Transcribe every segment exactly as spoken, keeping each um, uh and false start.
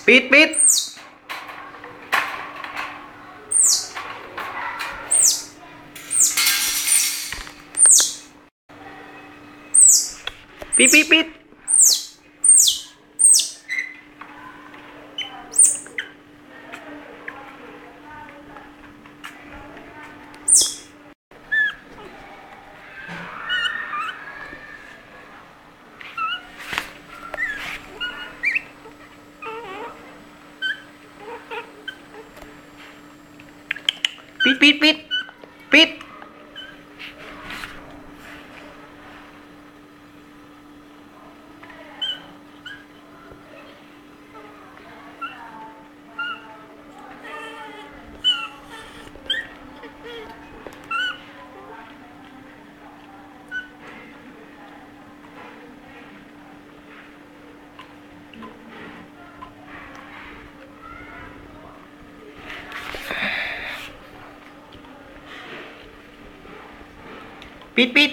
ปิดปิดปิดปิดปิดปิดปิดปิดปิดปิดปิด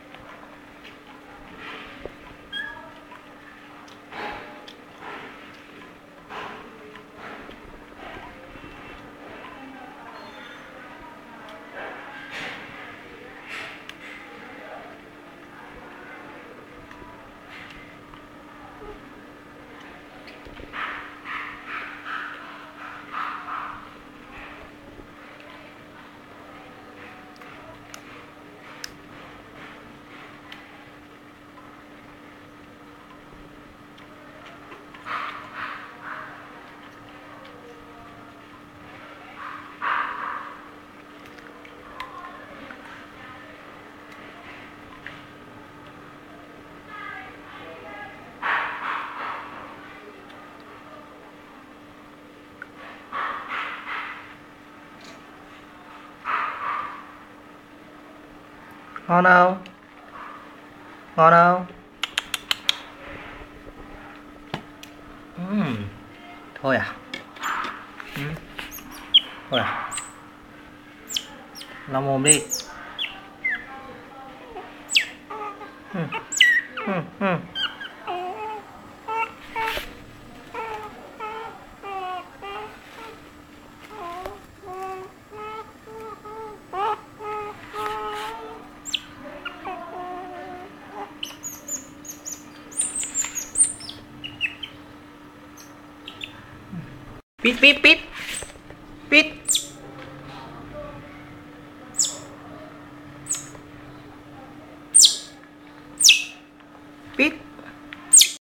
ngon không ngon không uhm. Thôi à uhm. Thôi à lau mồm đi uhm. Uhm. Uhm. Pít pít pít